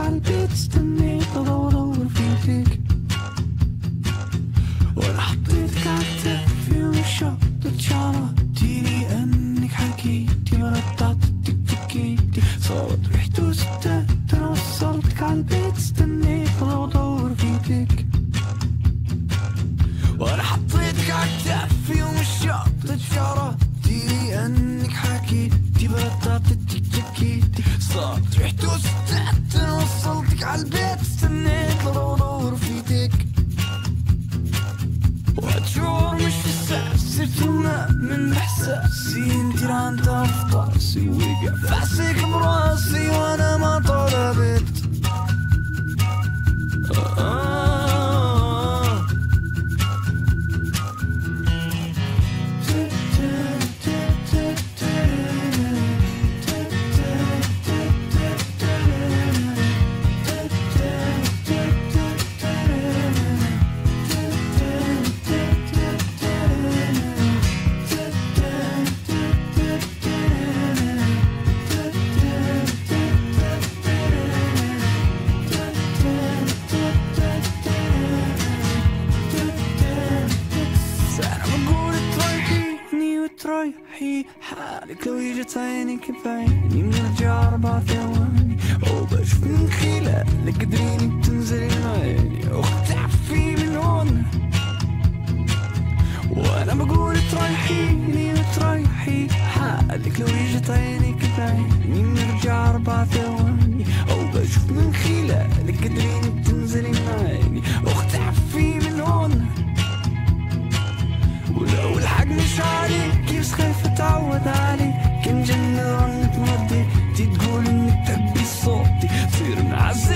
عالبيت استنيت ادور فيك، وانا حطيتك عالكتافي وشطت شعراتي لانك حكيتي مرات تكتكيتي صوت ريحته ستات. انا وصلتك عالبيت استنيت ادور فيك، وانا حطيتك عالكتافي وشطت شعراتي لانك حكيتي مرات تكتكيتي صوت ريحته ستات. انا وصلتك عالبيت استنيت ادور فيك، وهالشعور مش في الساس صرت ما من احساسي انتي ران تفطاسي وقع فاسك براسي وانا ما طلبت. تريحي حالك لو يجت عينك بعيني بنرجع 4 ثواني وبشوف من خلالك قدريني بتنزلي من عيني واختفي من هون. وانا بقول تريحيني وتريحي حالك لو يجت عينك بعيني بنرجع 4 ثواني وبشوف من خلالك قدريني بتنزلي من عيني واختفي من هون. ولو الحق مش عليك بس خايف اتعود عليك، كان جنة رنة مردي تقول انك تحبي صوتي تصير معزة